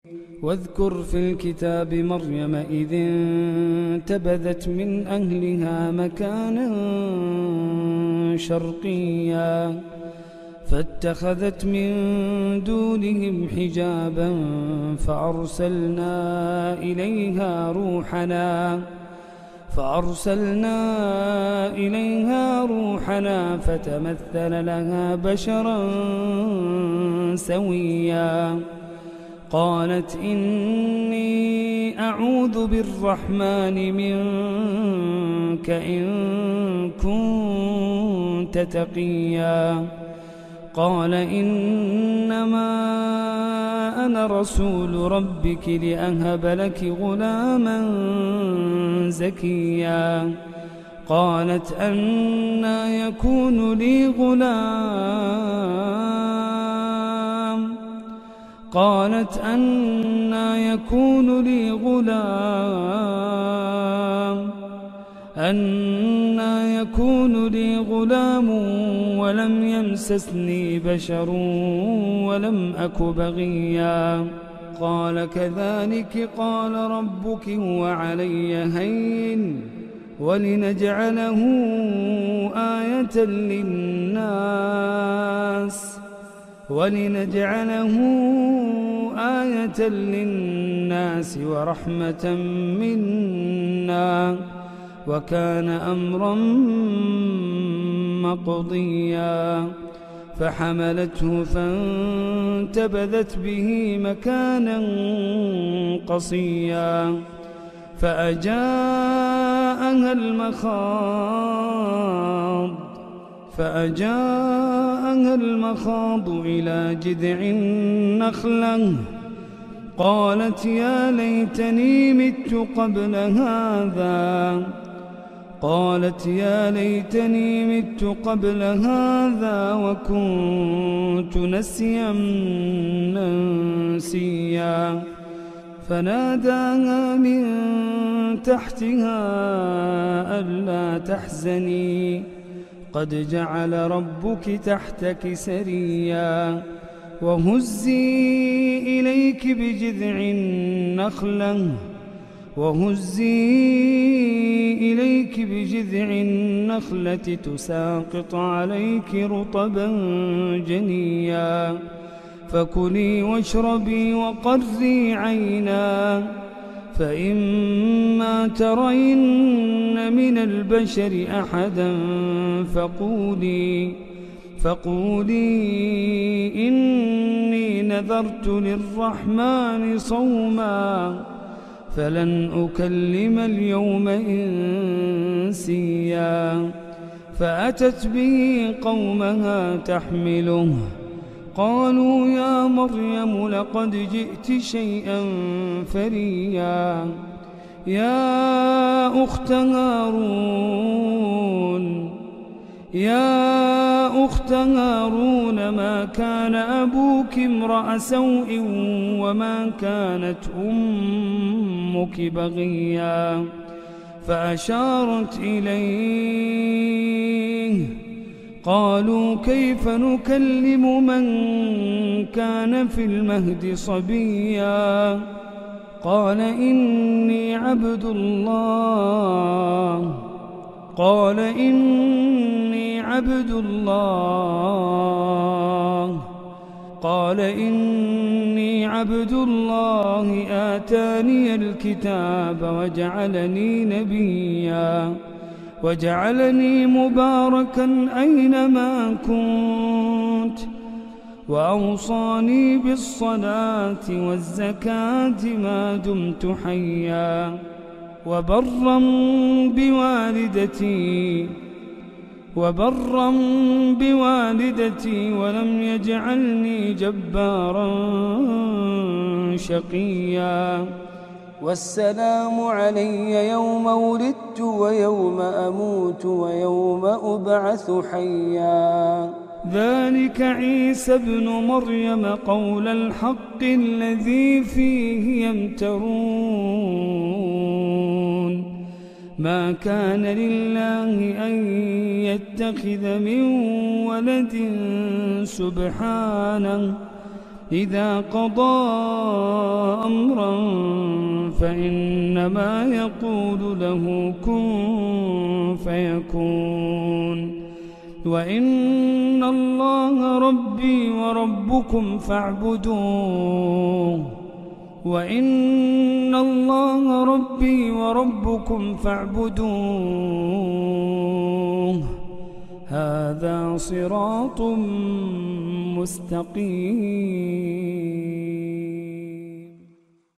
واذكر في الكتاب مريم إذ انتبذت من أهلها مكانا شرقيا فاتخذت من دونهم حجابا فأرسلنا إليها روحنا فتمثل لها بشرا سويا قالت إني أعوذ بالرحمن منك إن كنت تقيا قال إنما أنا رسول ربك لأهب لك غلاما زكيا قالت أنى يكون لي غلام ولم يمسسني بشر ولم أك بغيا قال كذلك قال ربك هو علي هين ولنجعله آية للناس ورحمة منا وكان أمرا مقضيا فحملته فانتبذت به مكانا قصيا فأجاءها المخاض إلى جذع النخلة قالت يا ليتني مت قبل هذا وكنت نسيا منسيا فناداها من تحتها ألا تحزني قد جعل ربك تحتك سريا وهزي إليك بجذع النخلة تساقط عليك رطبا جنيا فكلي واشربي وقري عينا فإما ترين من البشر أحدا فقولي إني نذرت للرحمن صوما فلن أكلم اليوم إنسيا فأتت به قومها تحمله قالوا يا مريم لقد جئت شيئا فريا يا أخت هارون ما كان أبوك امرأ سوء وما كانت أمك بغيا فأشارت إليه قالوا كيف نكلم من كان في المهد صبيا قال إني عبد الله آتاني الكتاب وجعلني نبيا وجعلني مباركا أينما كنت وأوصاني بالصلاة والزكاة ما دمت حيا وبرا بوالدتي ولم يجعلني جبارا شقيا والسلام علي يوم ولدت ويوم أموت ويوم أبعث حيا ذلك عيسى ابن مريم قول الحق الذي فيه يمترون ما كان لله أن يتخذ من ولد سبحانه إذا قضى فإنما يقول له كن فيكون. وإن الله ربي وربكم فاعبدوه وإن الله ربي وربكم فاعبدوه هذا صراط مستقيم.